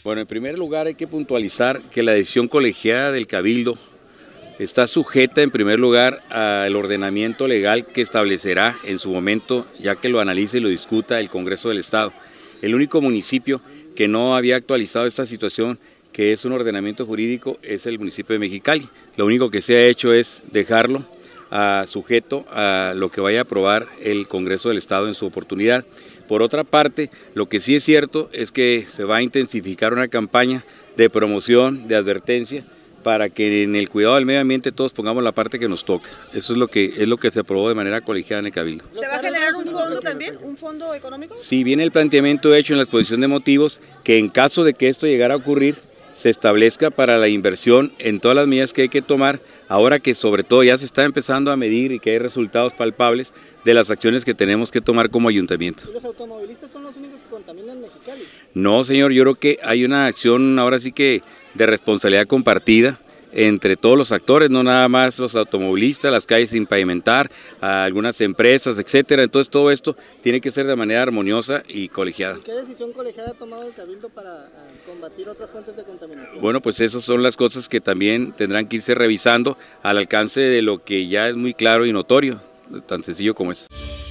Bueno, en primer lugar hay que puntualizar que la decisión colegiada del Cabildo está sujeta en primer lugar al ordenamiento legal que establecerá en su momento, ya que lo analice y lo discuta el Congreso del Estado. El único municipio que no había actualizado esta situación, que es un ordenamiento jurídico, es el municipio de Mexicali. Lo único que se ha hecho es dejarlo sujeto a lo que vaya a aprobar el Congreso del Estado en su oportunidad. Por otra parte, lo que sí es cierto es que se va a intensificar una campaña de promoción, de advertencia, para que en el cuidado del medio ambiente todos pongamos la parte que nos toca. Eso es lo que se aprobó de manera colegiada en el Cabildo. ¿Se va a generar un fondo también? ¿Un fondo económico? Sí, viene el planteamiento hecho en la exposición de motivos que en caso de que esto llegara a ocurrir, se establezca para la inversión en todas las medidas que hay que tomar, ahora que sobre todo ya se está empezando a medir y que hay resultados palpables de las acciones que tenemos que tomar como ayuntamiento. ¿Y los automovilistas son los únicos que contaminan Mexicali? No, señor, yo creo que hay una acción ahora sí que de responsabilidad compartida entre todos los actores, no nada más los automovilistas, las calles sin pavimentar, algunas empresas, etcétera. Entonces todo esto tiene que ser de manera armoniosa y colegiada. ¿Y qué decisión colegiada ha tomado el Cabildo para combatir otras fuentes de contaminación? Bueno, pues esas son las cosas que también tendrán que irse revisando al alcance de lo que ya es muy claro y notorio, tan sencillo como es.